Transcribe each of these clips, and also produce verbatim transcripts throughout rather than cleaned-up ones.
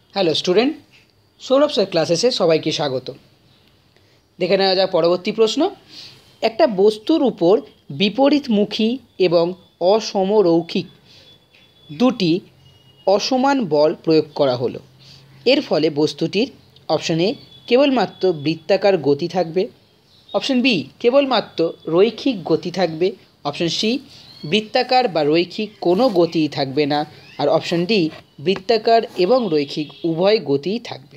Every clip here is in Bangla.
হ্যালো স্টুডেন্ট, সৌরভ স্যার ক্লাসেসে সবাইকে স্বাগত। দেখে নেওয়া যাক পরবর্তী প্রশ্ন। একটা বস্তুর উপর বিপরীতমুখী এবং অসমরৈখিক দুটি অসমান বল প্রয়োগ করা হলো। এর ফলে বস্তুটির অপশন এ কেবলমাত্র বৃত্তাকার গতি থাকবে, অপশন বি কেবলমাত্র রৈখিক গতি থাকবে, অপশন সি বৃত্তাকার বা রৈখিক কোনো গতিই থাকবে না, আর অপশন ডি বৃত্তাকার এবং রৈখিক উভয় গতিই থাকবে।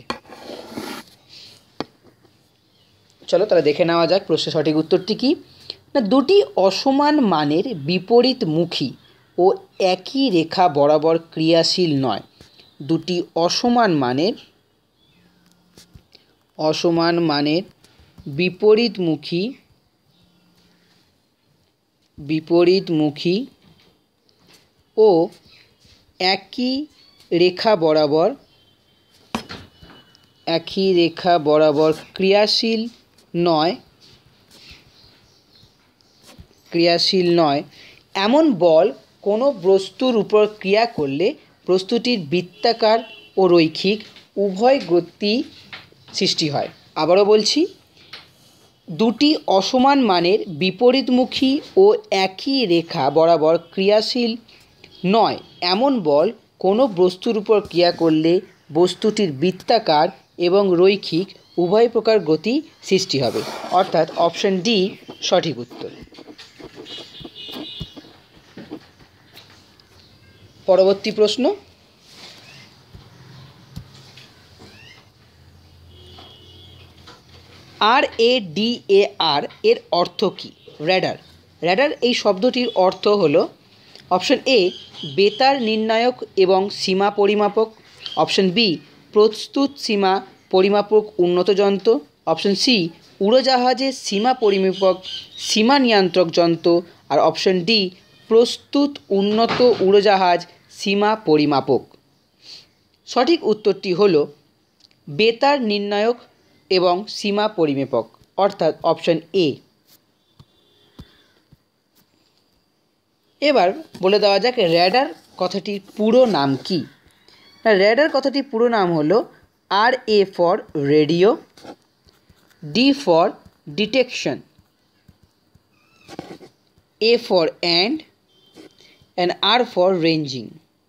চলো তাহলে দেখে নেওয়া যাক প্রশ্নের সঠিক উত্তরটি কী না, দুটি অসমান মানের বিপরীতমুখী ও একই রেখা বরাবর ক্রিয়াশীল নয়। দুটি অসমান মানের অসমান মানের বিপরীতমুখী বিপরীতমুখী ও একই রেখা বরাবর একই রেখা বরাবর ক্রিয়াশীল নয় ক্রিয়াশীল নয় এমন বল কোনো বস্তুর উপর ক্রিয়া করলে বস্তুটির বৃত্তাকার ও রৈখিক উভয় গতি সৃষ্টি হয়। আবারও বলছি, দুটি অসমান মানের বিপরীতমুখী ও একই রেখা বরাবর ক্রিয়াশীল নয় এমন বল কোনো বস্তুর উপর ক্রিয়া করলে বস্তুটির বৃত্তাকার এবং রৈখিক উভয় প্রকার গতি সৃষ্টি হবে, অর্থাৎ অপশন ডি সঠিক উত্তর। পরবর্তী প্রশ্ন। আর এ ডি এ আর এর অর্থ কী? র্যাডার। র্যাডার এই শব্দটির অর্থ হলো অপশন এ বেতার নির্ণায়ক এবং সীমা পরিমাপক, অপশন বি প্রস্তুত সীমা পরিমাপক উন্নত যন্ত্র, অপশন সি উড়োজাহাজের সীমা পরিমাপক সীমা নিয়ন্ত্রক যন্ত্র, আর অপশন ডি প্রস্তুত উন্নত উড়োজাহাজ সীমা পরিমাপক। সঠিক উত্তরটি হলো বেতার নির্ণায়ক এবং সীমা পরিমাপক, অর্থাৎ অপশন এ। এবার বলে দেওয়া যাক র্যাডার কথাটির পুরো নাম কি। র্যাডার কথাটির পুরো নাম হলো R A for radio, D for detection, A for and and R for ranging.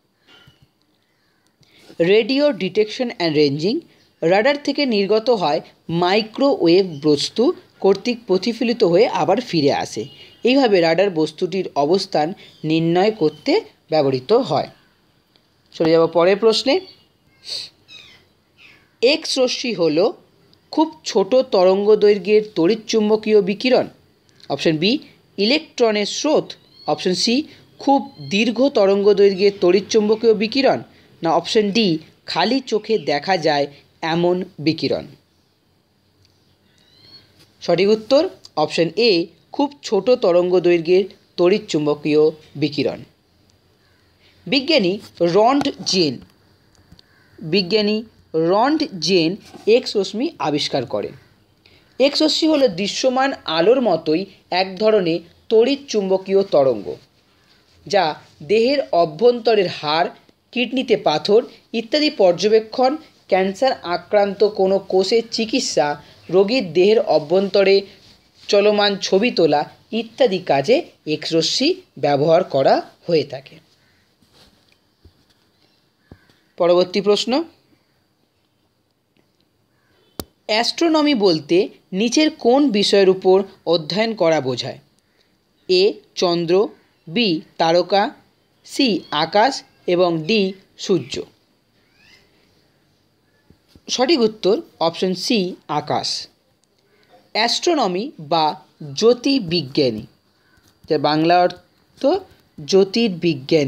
Radio detection and ranging radar থেকে নির্গত হয় মাইক্রোওয়েভ বস্তু কর্তৃক প্রতিফলিত হয়ে আবার ফিরে আসে। এইভাবে রাডার বস্তুটির অবস্থান নির্ণয় করতে ব্যবহৃত হয়। চলে যাব পরের প্রশ্নে। এক্স রশ্মি হল খুব ছোট তরঙ্গ দৈর্ঘ্যের তড়িৎচুম্বকীয় বিকিরণ, অপশন বি ইলেকট্রনের স্রোত, অপশন সি খুব দীর্ঘ তরঙ্গ দৈর্ঘ্যের তড়িৎচুম্বকীয় বিকিরণ, না অপশন ডি খালি চোখে দেখা যায় এমন বিকিরণ। সঠিক উত্তর অপশন এ খুব ছোট তরঙ্গ দৈর্ঘ্যের তড়িৎচুম্বকীয় বিকিরণ। বিজ্ঞানী রন্টজেন বিজ্ঞানী রন্টজেন এক্স রশ্মি আবিষ্কার করেন। এক্স রশ্মি হলো দৃশ্যমান আলোর মতোই এক ধরনের তড়িৎচুম্বকীয় তরঙ্গ, যা দেহের অভ্যন্তরের হাড়, কিডনিতে পাথর ইত্যাদি পর্যবেক্ষণ, ক্যান্সার আক্রান্ত কোনো কোষের চিকিৎসা, রোগীর দেহের অভ্যন্তরে চলমান ছবি তোলা ইত্যাদি কাজে এক্স রশ্মি ব্যবহার করা হয়ে থাকে। পরবর্তী প্রশ্ন। অ্যাস্ট্রোনমি বলতে নিচের কোন বিষয়ের উপর অধ্যয়ন করা বোঝায়? এ চন্দ্র, বি তারকা, সি আকাশ এবং ডি সূর্য। সঠিক উত্তর অপশন সি আকাশ। অ্যাস্ট্রোনমি বা জ্যোতির্বিজ্ঞানী, যার বাংলা অর্থ জ্যোতির্বিজ্ঞান,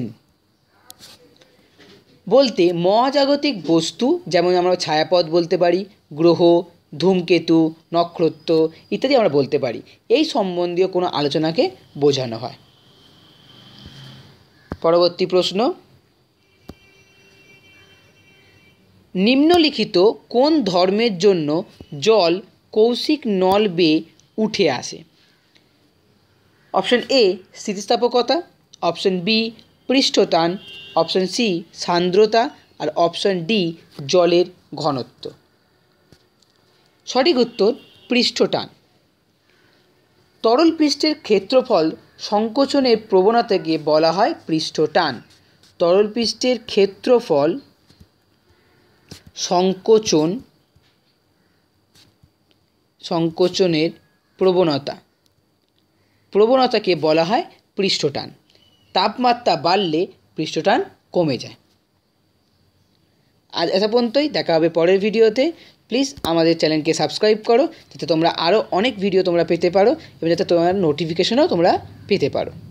বলতে মহাজাগতিক বস্তু, যেমন আমরা ছায়াপথ বলতে পারি, গ্রহ, ধূমকেতু, নক্ষত্র ইত্যাদি আমরা বলতে পারি, এই সম্বন্ধীয় কোনো আলোচনাকে বোঝানো হয়। পরবর্তী প্রশ্ন। নিম্নলিখিত কোন ধর্মের জন্য জল কৌশিক নল বেয়ে উঠে আসে? অপশন এ স্থিতিস্থাপকতা, অপশন বি পৃষ্ঠটান, অপশন সি সান্দ্রতা, আর অপশন ডি জলের ঘনত্ব। সঠিক উত্তর পৃষ্ঠটান। তরল পৃষ্ঠের ক্ষেত্রফল সংকোচনের প্রবণতাকে বলা হয় পৃষ্ঠটান। তরল পৃষ্ঠের ক্ষেত্রফল সংকোচন সংকোচনের প্রবণতা প্রবণতাকে বলা হয় পৃষ্ঠটান। তাপমাত্রা বাড়লে পৃষ্ঠটান কমে যায়। আজ এত পর্যন্তই, দেখা হবে পরের ভিডিওতে। প্লিজ আমাদের চ্যানেলকে সাবস্ক্রাইব করো যাতে তোমরা আরও অনেক ভিডিও তোমরা পেতে পারো এবং যাতে তোমার নোটিফিকেশনও তোমরা পেতে পারো।